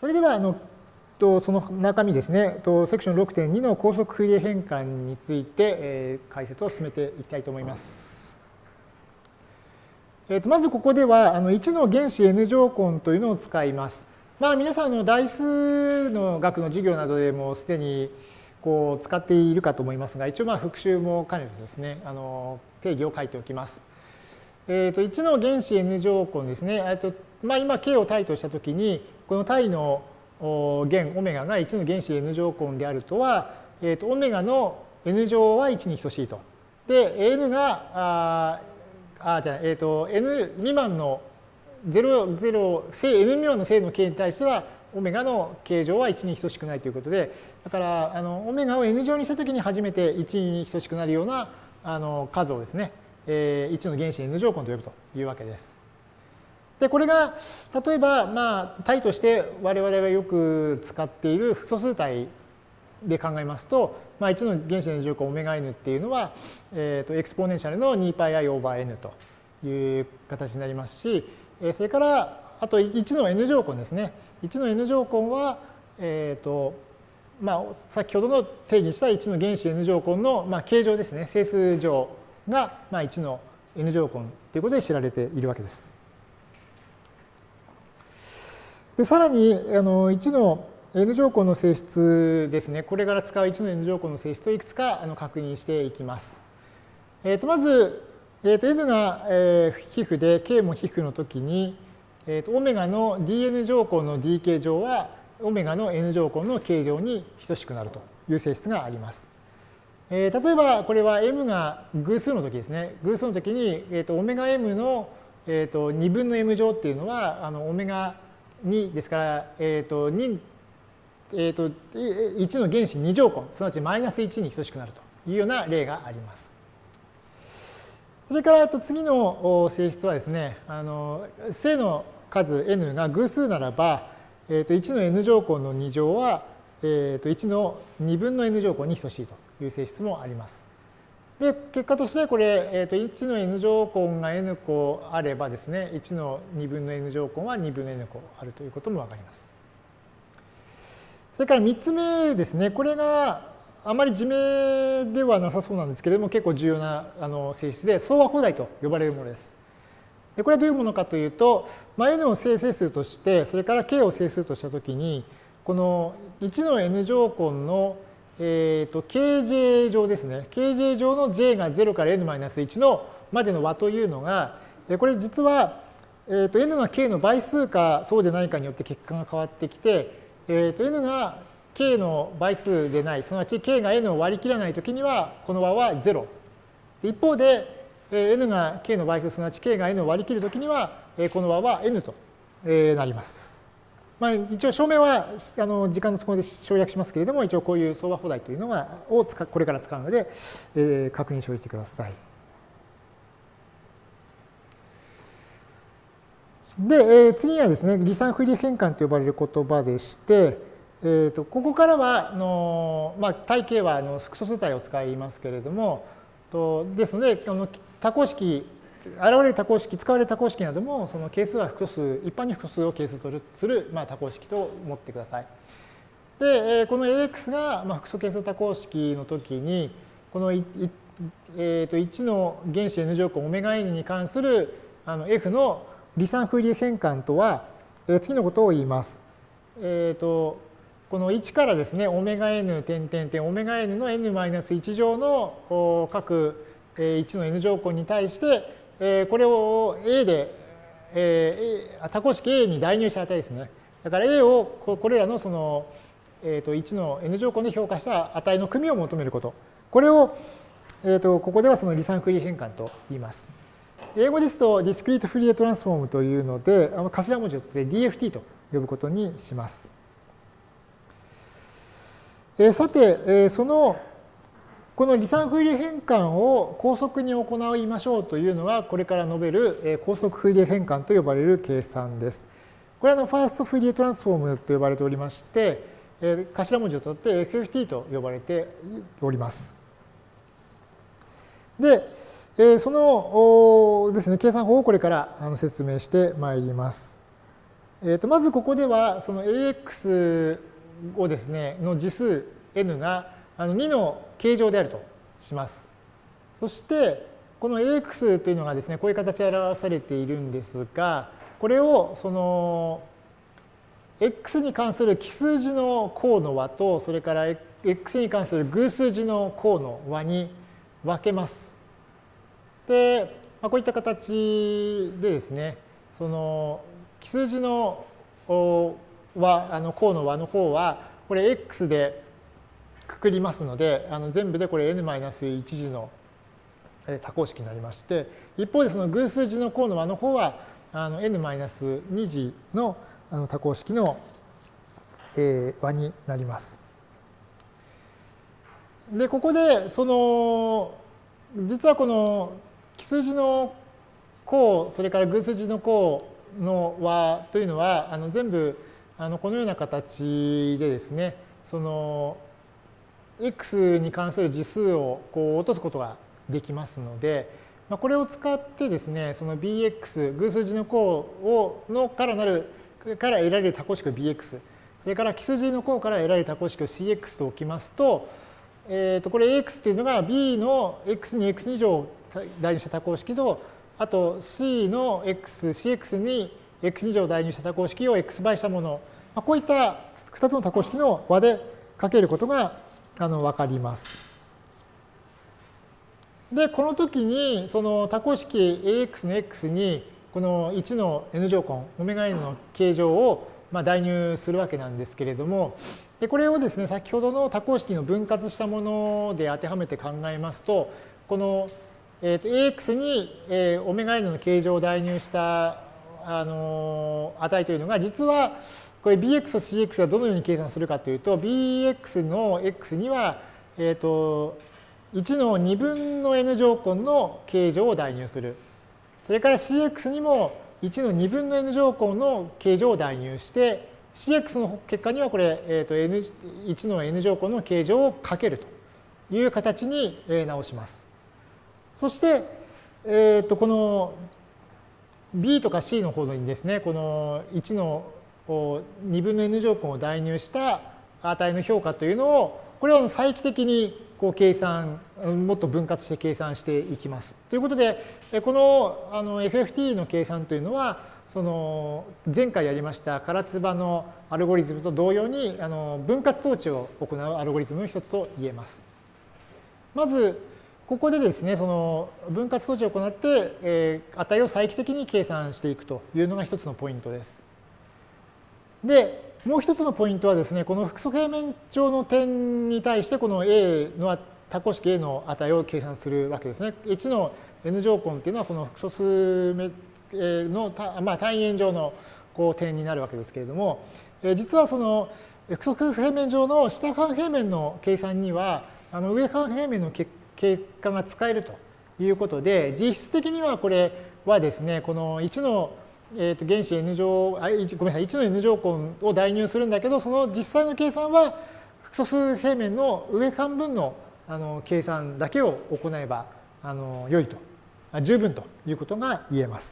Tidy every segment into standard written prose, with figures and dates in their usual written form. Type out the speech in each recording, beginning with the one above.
それではその中身ですね、セクション 6.2 の高速フューリエ変換について、解説を進めていきたいと思います。まずここでは1の原子 n 乗根というのを使います。皆さん代数の学の授業などでもすでに使っているかと思いますが、一応復習も兼ねてですね、定義を書いておきます。1の原子 n 乗根ですね、今 k を対としたときに、この対の弦オメガが1の原子 n 乗根であるとは、オメガの n 乗は1に等しいと。で、n が、n 未満の0、0、正 n 未満の正の k に対しては、オメガの k 乗は1に等しくないということで、だからオメガを n 乗にしたときに初めて1に等しくなるような数をですね、1の原子 n 乗根と呼ぶというわけです。で、これが例えば対として我々がよく使っている複素数体で考えますと、1の原子 n 乗根オメガ n っていうのは、エクスポネンシャルの 2πi オーバー n という形になりますし、それからあと1の n 乗根ですね。1の n 乗根は、先ほどの定義した1の原子 n 乗根の形状ですね、整数上が1の n 乗根ということで知られているわけです。でさらに1の n 乗根の性質ですね、これから使う1の n 乗根の性質をいくつか確認していきます。まず、n が皮膚で k も皮膚のときに、オメガの dn 乗根の d k 乗はオメガの n 乗根の k 乗に等しくなるという性質があります。例えばこれは m が偶数のときですね。偶数のときにオメガ m の2分の m 乗っていうのはオメガ2ですから1の原子2乗根、すなわちマイナス1に等しくなるというような例があります。それから次の性質はですね、正の数 n が偶数ならば、1の n 乗根の2乗は、1の2分の n 乗根に等しいという性質もあります。で、結果としてこれ、1の n 乗根が n 個あればですね、1の2分の n 乗根は2分の n 個あるということもわかります。それから3つ目ですね、これがあまり自明ではなさそうなんですけれども、結構重要な性質で、相和補題と呼ばれるものです。でこれはどういうものかというと、n を正整数として、それから k を整数としたときに、この1の n 乗根のkj 乗ですね。kj 乗の j が0から n-1 のまでの和というのが、これ実は、n が k の倍数かそうでないかによって結果が変わってきて、n が k の倍数でない、すなわち k が n を割り切らないときには、この和は0。一方で、n が k の倍数、すなわち k が n を割り切るときには、この和は n となります。一応証明は時間の都合で省略しますけれども、一応こういう相和補題というのをこれから使うので、確認しておいてください。で、次はですね、離散フューリエ変換と呼ばれる言葉でして、ここからは体系は複素数体を使いますけれども、ですので、多項式、現れる多項式、使われる多項式なども、その係数は複素数、一般に複素数を係数とする多項式と思ってください。で、この AX が複素係数多項式のときに、この1の原子 n 乗根オメガ n に関するF の離散フューリエ変換とは、次のことを言います。この1からですね、オメガ n 点点点、オメガ n の n-1 乗の各1の n 乗根に対して、これを A で、多項式 A に代入した値ですね。だから A をこれらのその、1の n 乗根で評価した値の組を求めること。これを、ここではその離散フューリエ変換と言います。英語ですと、ディスクリートフューリエトランスフォームというので、頭文字で DFT と呼ぶことにします。さて、この離散フューリエ変換を高速に行いましょうというのが、これから述べる高速フューリエ変換と呼ばれる計算です。これはファーストフューリエトランスフォームと呼ばれておりまして、頭文字を取って FFT と呼ばれております。で、そのですね、計算法をこれから説明してまいります。 まずここではその AX をですね、の次数 n が2の形状であるとします。そして、この AX というのがですね、こういう形で表されているんですが、これをその x に関する奇数字の項の和と、それから x に関する偶数字の項の和に分けます。で、こういった形でですね、その奇数字の項の和の方は、これ x でくくりますので、全部でこれ n-1 次の多項式になりまして、一方でその偶数字の項の和の方はn-2 次の多項式の和になります。で、ここで実はこの奇数字の項、それから偶数字の項の和というのは全部このような形でですね、その x に関する次数をこう落とすことができますので、これを使ってですね、その bx、偶数字の項から得られる多項式を bx、それから奇数字の項から得られる多項式を cx と置きますと、これ ax というのが b の x に x2 乗を代入した多項式と、あと c の cx に x2 乗を代入した多項式を x 倍したもの、こういった2つの多項式の和で書けることが分かります。で、この時にその多項式 ax の x にこの1の n 乗根、ωn の形状を代入するわけなんですけれども、でこれをですね、先ほどの多項式の分割したもので当てはめて考えますと、このax にωn の形状を代入した値というのが、実はこれ bx と cx はどのように計算するかというと、bx の x には1の2分の n 乗根の形状を代入する。それから cx にも1の2分の n 乗根の形状を代入して、cx の結果にはこれ、1の n 乗根の形状をかけるという形に直します。そして、この b とか c の方にですね、この1の2分の n 乗根を代入した値の評価というのを、これを再帰的に計算、もっと分割して計算していきます。ということで、このFFT の計算というのは、その前回やりました唐津波のアルゴリズムと同様に分割統治を行うアルゴリズムの一つと言えます。まず、ここでですね、その分割統治を行って、値を再帰的に計算していくというのが一つのポイントです。で、もう一つのポイントはですね、この複素平面上の点に対してこの A の多項式 A の値を計算するわけですね。1の n 乗根っていうのはこの複素数の単位円上の点になるわけですけれども、実はその複素平面上の下半平面の計算には上半平面の結果が使えるということで、実質的にはこれはですね、この1の原子 n 乗、ごめんなさい、1の n 乗根を代入するんだけど、その実際の計算は複素数平面の上半分の計算だけを行えば良いと、十分ということが言えます。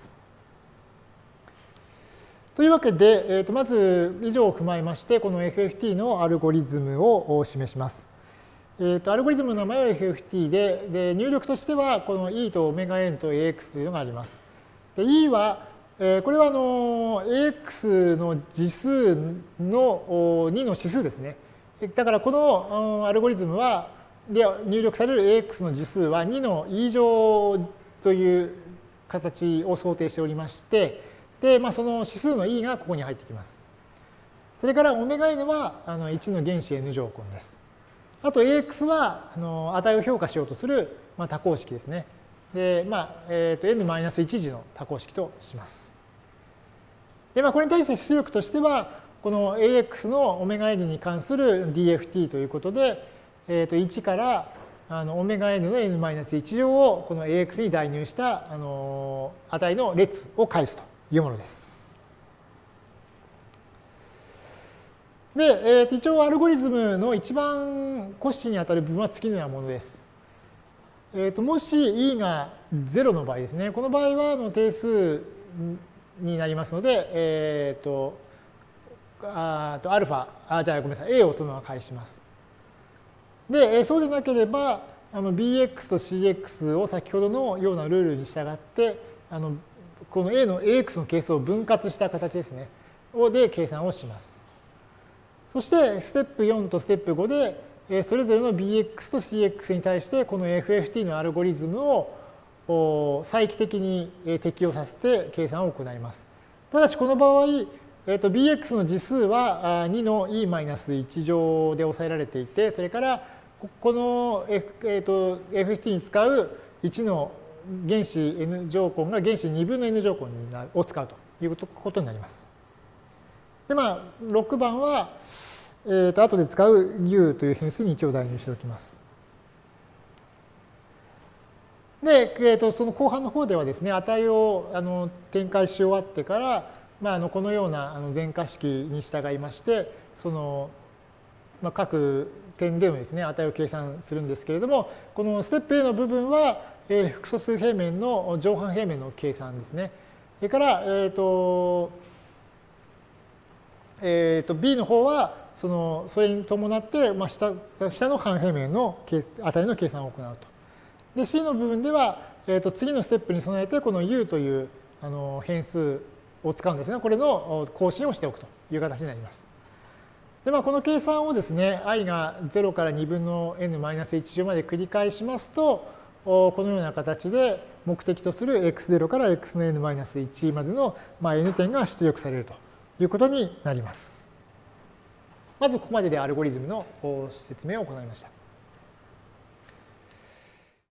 というわけで、まず以上を踏まえまして、この FFT のアルゴリズムを示します。アルゴリズムの名前は FFT で、入力としてはこの E とωn と AX というのがあります。で E はこれはAX の次数の2の指数ですね。だからこのアルゴリズムで入力される AX の次数は2の E 乗という形を想定しておりまして、でその指数の E がここに入ってきます。それから ωn は1の原子 n 乗根です。あと AX は値を評価しようとする多項式ですね。で、n-1 次の多項式とします。で、これに対して出力としては、この AX のωn に関する DFT ということで、1からωn の n-1 乗をこの AX に代入した値の列を返すというものです。で、一応アルゴリズムの一番コシにあたる部分は次のようなものです。もし E が0の場合ですね、この場合は定数になりますので、アルファ、じゃあごめんなさい、A をそのまま返します。で、そうでなければ、bx と cx を先ほどのようなルールに従って、この A の ax の係数を分割した形ですね、で計算をします。そして、ステップ4とステップ5で、それぞれの bx と cx に対して、この FFT のアルゴリズムを再帰的に適用させて計算を行います。ただし、この場合、bx の次数は2の e-1 乗で抑えられていて、それからこの、FFT に使う1の原子 n 乗根が原子2分の n 乗根を使うということになります。で、6番は、後で使う u という変数に一応代入しておきます。で、その後半の方ではですね、値を展開し終わってから、このような全化式に従いまして、その、各点でのですね、値を計算するんですけれども、このステップ A の部分は、複素数平面の上半平面の計算ですね。それから、B の方はそれに伴って、下の半平面の値の計算を行うと。で、C の部分では、次のステップに備えて、この U という変数を使うんですが、これの更新をしておくという形になります。で、この計算をですね、i が0から2分の n-1 乗まで繰り返しますと、このような形で目的とする x0 から x の n-1 までの n 点が出力されるということになります。まずここまででアルゴリズムの説明を行いました。